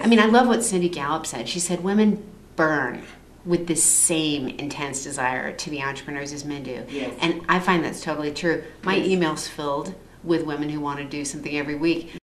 I mean, I love what Cindy Gallup said. She said women burn with the same intense desire to be entrepreneurs as men do. Yes. And I find that's totally true. My Yes. email's filled with women who want to do something every week.